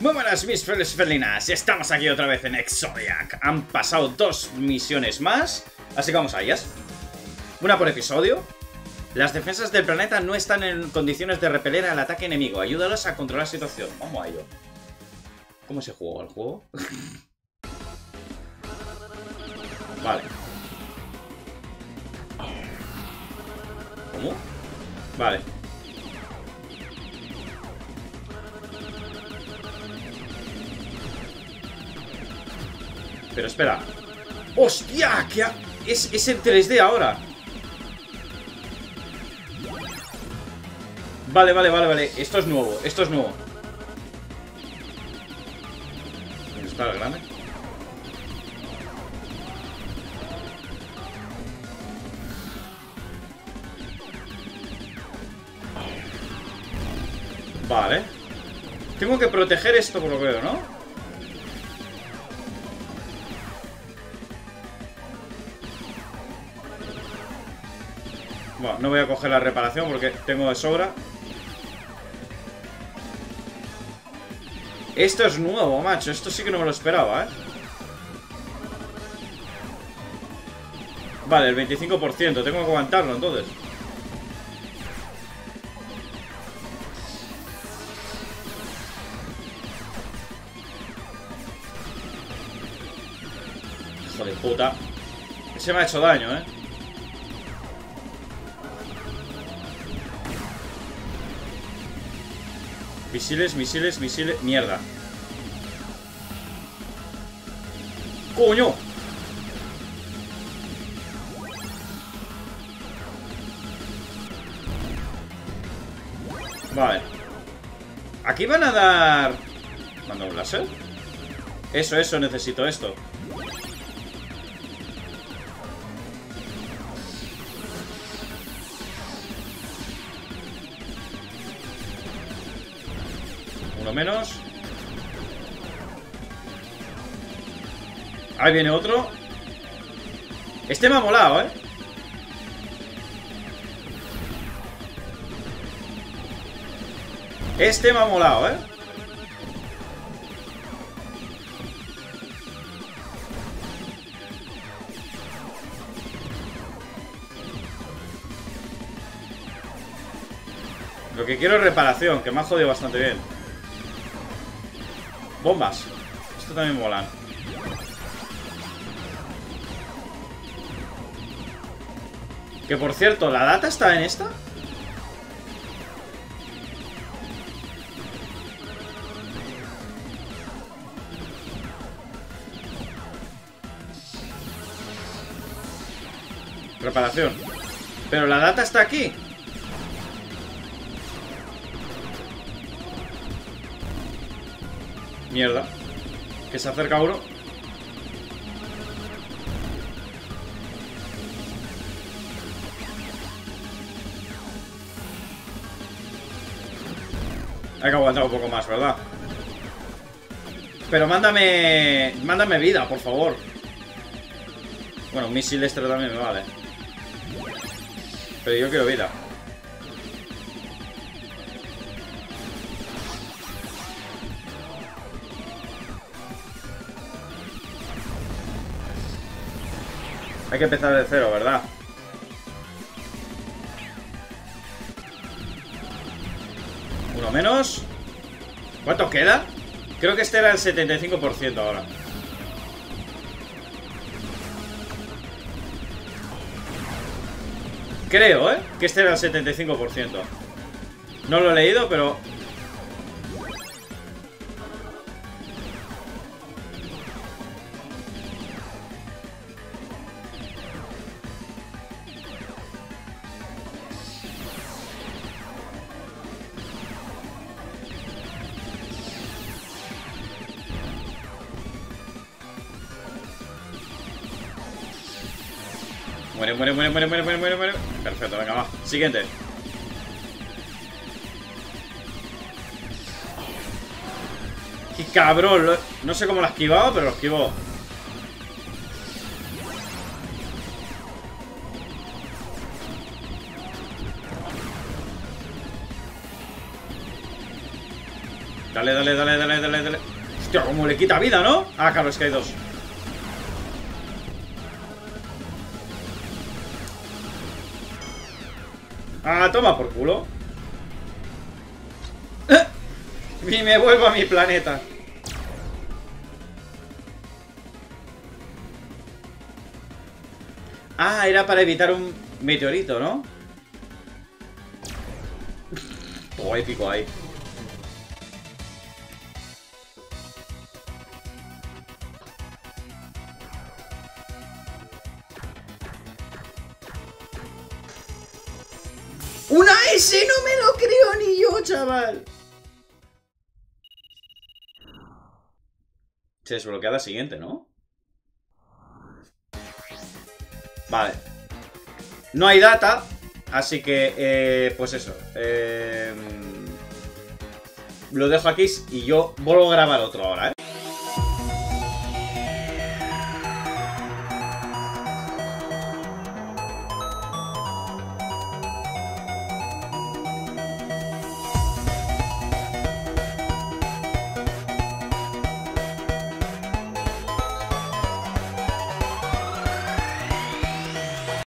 Muy buenas mis felinas, estamos aquí otra vez en Exodiac. Han pasado 2 misiones más, así que vamos a ellas. Una por episodio. Las defensas del planeta no están en condiciones de repeler al ataque enemigo. Ayúdalos a controlar la situación. Vamos a ello. ¿Cómo se juega el juego? Vale. ¿Cómo? Vale. Pero espera. ¡Hostia! ¿Qué es en 3D ahora? Vale. Esto es nuevo, Espera, grande. Vale. Tengo que proteger esto por lo que veo, ¿no? Bueno, no voy a coger la reparación porque tengo de sobra. Esto es nuevo, macho. Esto sí que no me lo esperaba, ¿eh? Vale, el 25%. Tengo que aguantarlo, entonces. Hijo de puta. Ese me ha hecho daño, ¿eh? Misiles. Mierda. ¡Coño! Vale. Aquí van a dar... ¿Manda un láser? Eso, necesito esto. Uno menos. Ahí viene otro. Este me ha molado, ¿eh? Este me ha molado, ¿eh? Lo que quiero es reparación, que me ha jodido bastante bien. Bombas. Esto también molan. Que por cierto, ¿la data está en esta? Reparación. Pero la data está aquí. Mierda. Que se acerca uno. Hay que aguantar un poco más, ¿verdad? Pero mándame vida, por favor. Bueno, un misil extra también me vale. Pero yo quiero vida. Hay que empezar de cero, ¿verdad? Uno menos. ¿Cuánto queda? Creo que este era el 75% ahora. Creo, ¿eh? Que este era el 75%. No lo he leído, pero... Muere. Perfecto, venga, va. Siguiente. ¡Qué cabrón! No sé cómo lo ha esquivado, pero lo esquivó. Dale, dale, dale, dale, dale, dale. Hostia, como le quita vida, ¿no? Ah, claro, es que hay dos. Ah, toma por culo. Y me vuelvo a mi planeta. Ah, era para evitar un meteorito, ¿no? Todo épico ahí. ¡Una S! ¡No me lo creo ni yo, chaval! Se desbloquea la siguiente, ¿no? Vale. No hay data, así que, pues eso. Lo dejo aquí y yo vuelvo a grabar otro ahora, ¿eh?